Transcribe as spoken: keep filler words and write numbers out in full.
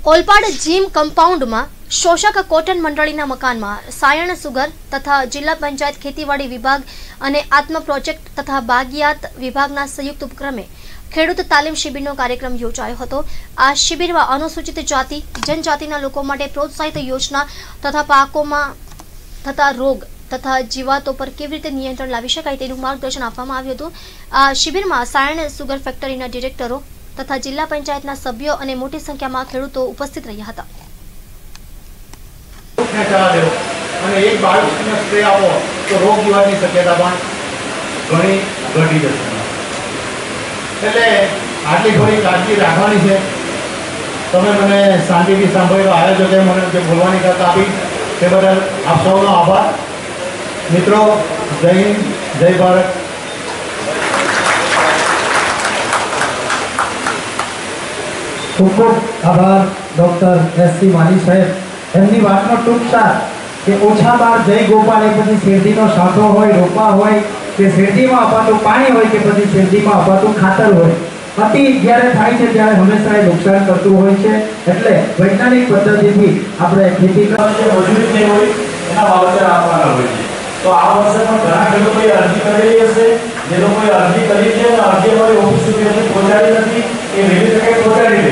Olpad gym compound में शोषक cotton मंडळीना मकान में सायण सुगर तथा जिला पंचायत खेतीवाड़ी विभाग और आत्म प्रोजेक्ट तथा बागियात विभागना संयुक्त उपक्रमे खेडूत तालीम शिबिरनो कार्यक्रम योजायो हतो। आ शिबिर में अनुसूचित जाति जनजातिना लोको माटे प्रोत्साहित योजना तथा पाको में थता रोग तथा जीवातो पर केवी रीते नियंत्रण लावी शकाय तेनुं मार्गदर्शन आपवामां आव्युं हतुं। आ शिबिर में सायण सुगर फेक्टरीना डिरेक्टरो तथा जिला पंचायतना सभ्यो अने मोटी संख्या में खेडूतो उपस्थित रह्या हता। एक बाळकने स्प्रे आपो तो रोग जीवानी शक्यता पण घणी घटी जशे। એટલે આટલી થોડી કાળજી રાખવાની છે। તમે મને શાંતિથી સાંભળ્યો, આયોજકે મને જે બોલવાની તક આપી તે બદલ આપ સૌનો આભાર। મિત્રો, જય હિન્દ, જય ભારત। खूब खूब आभार डॉक्टर एस सी माली साहेब। एमनी वातनो टूंक सार के ओछा बार जय गोपाल ए पछी શેરડીનો સાંઠો હોય, રોપા હોય કે શેરડીમાં અપાતું પાણી હોય કે પછી શેરડીમાં અપાતું ખાતર હોય, અતિ જ્યારે થાય છે ત્યારે હંમેશા એ નુકસાન કરતું હોય છે। એટલે વૈજ્ઞાનિક પદ્ધતિથી આપણે ખેતી કરવાની મજૂરી નહીં હોય એના વાવતર આપવાના હોય છે। તો આ વર્ષે પણ ઘણા ખેડૂતોએ અરજી કરેલી હશે। જે લોકોએ અરજી કરી છે અને અરજી અમારી ઓફિસ સુધી હજી પહોંચાડી નથી એ વહેલી તકે પહોંચાડી